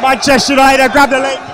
Manchester United grab the lead.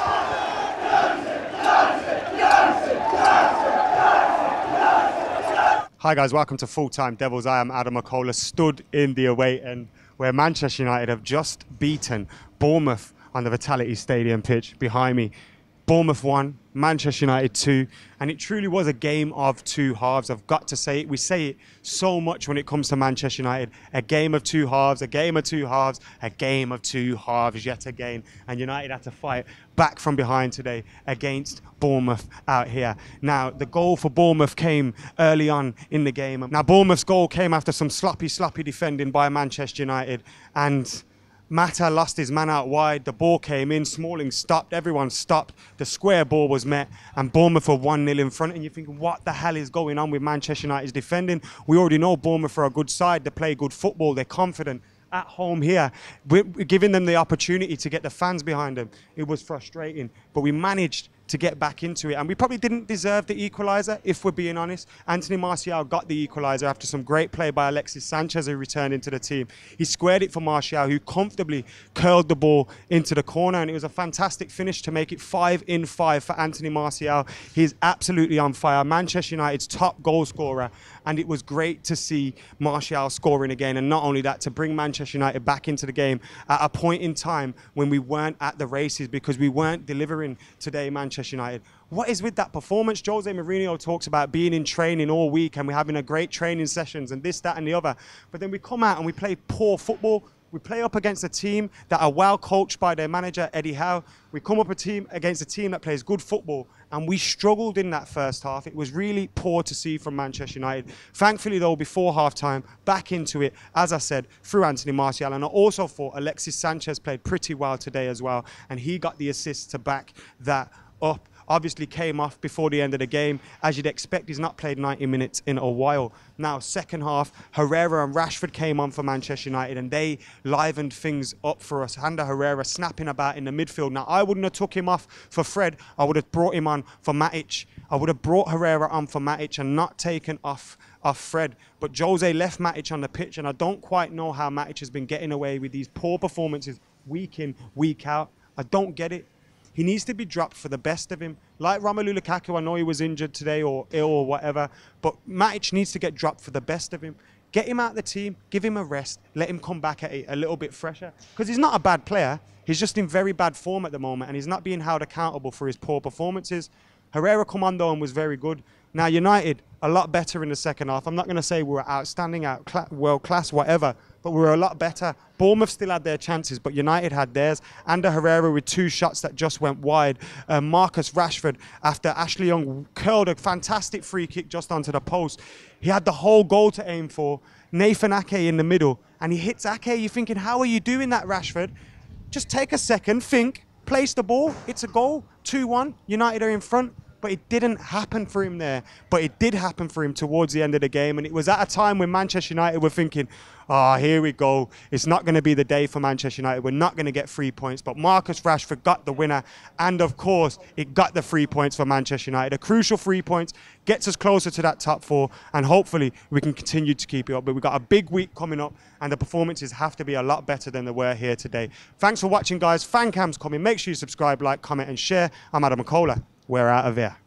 Hi guys, welcome to Full Time Devils. I am Adam McKola, stood in the away end where Manchester United have just beaten Bournemouth on the Vitality Stadium pitch behind me. Bournemouth 1, Manchester United 2, and it truly was a game of two halves. I've got to say it. We say it so much when it comes to Manchester United. A game of two halves, a game of two halves, a game of two halves yet again. And United had to fight back from behind today against Bournemouth out here. Now, the goal for Bournemouth came early on in the game. Now, Bournemouth's goal came after some sloppy defending by Manchester United, and Mata lost his man out wide. The ball came in. Smalling stopped. Everyone stopped. The square ball was met, and Bournemouth were 1-0 in front. And you're thinking, what the hell is going on with Manchester United's defending? We already know Bournemouth are a good side. They play good football. They're confident. At home here, we're giving them the opportunity to get the fans behind them. It was frustrating, but we managed to get back into it, and we probably didn't deserve the equaliser, if we're being honest. Anthony Martial got the equaliser after some great play by Alexis Sanchez, who returned into the team. He squared it for Martial, who comfortably curled the ball into the corner, and it was a fantastic finish to make it 5 in 5 for Anthony Martial. He's absolutely on fire. Manchester United's top goal scorer, and it was great to see Martial scoring again, and not only that, to bring Manchester United back into the game at a point in time when we weren't at the races, because we weren't delivering today, Manchester United. What is with that performance? Jose Mourinho talks about being in training all week and we're having a great training sessions and this, that and the other. But then we come out and we play poor football. We play up against a team that are well coached by their manager, Eddie Howe. We come up against a team that plays good football, and we struggled in that first half. It was really poor to see from Manchester United. Thankfully, though, before half-time, back into it, as I said, through Anthony Martial. And I also thought Alexis Sanchez played pretty well today as well, and he got the assist to back that up. Obviously came off before the end of the game. As you'd expect, he's not played 90 minutes in a while. Now, second half, Herrera and Rashford came on for Manchester United, and they livened things up for us. Ander Herrera snapping about in the midfield. Now, I wouldn't have took him off for Fred. I would have brought him on for Matic. I would have brought Herrera on for Matic and not taken off Fred. But Jose left Matic on the pitch, and I don't quite know how Matic has been getting away with these poor performances week in, week out. I don't get it. He needs to be dropped for the best of him. Like Romelu Lukaku, I know he was injured today or ill or whatever, but Matic needs to get dropped for the best of him. Get him out of the team, give him a rest, let him come back at it a little bit fresher. Because he's not a bad player. He's just in very bad form at the moment, and he's not being held accountable for his poor performances. Herrera come on though and was very good. Now, United, a lot better in the second half. I'm not going to say we were outstanding, world class, whatever, but we were a lot better. Bournemouth still had their chances, but United had theirs. Ander Herrera with 2 shots that just went wide. Marcus Rashford, after Ashley Young curled a fantastic free kick just onto the post. He had the whole goal to aim for. Nathan Ake in the middle, and he hits Ake. You're thinking, how are you doing that, Rashford? Just take a second, think, place the ball. It's a goal. 2-1. United are in front. But it didn't happen for him there. But it did happen for him towards the end of the game. And it was at a time when Manchester United were thinking, here we go. It's not going to be the day for Manchester United. We're not going to get 3 points. But Marcus Rashford got the winner. And, of course, it got the 3 points for Manchester United. A crucial 3 points gets us closer to that top 4. And hopefully we can continue to keep it up. But we've got a big week coming up. And the performances have to be a lot better than they were here today. Thanks for watching, guys. Fancam's coming. Make sure you subscribe, like, comment, and share. I'm Adam McKola. We're out of here.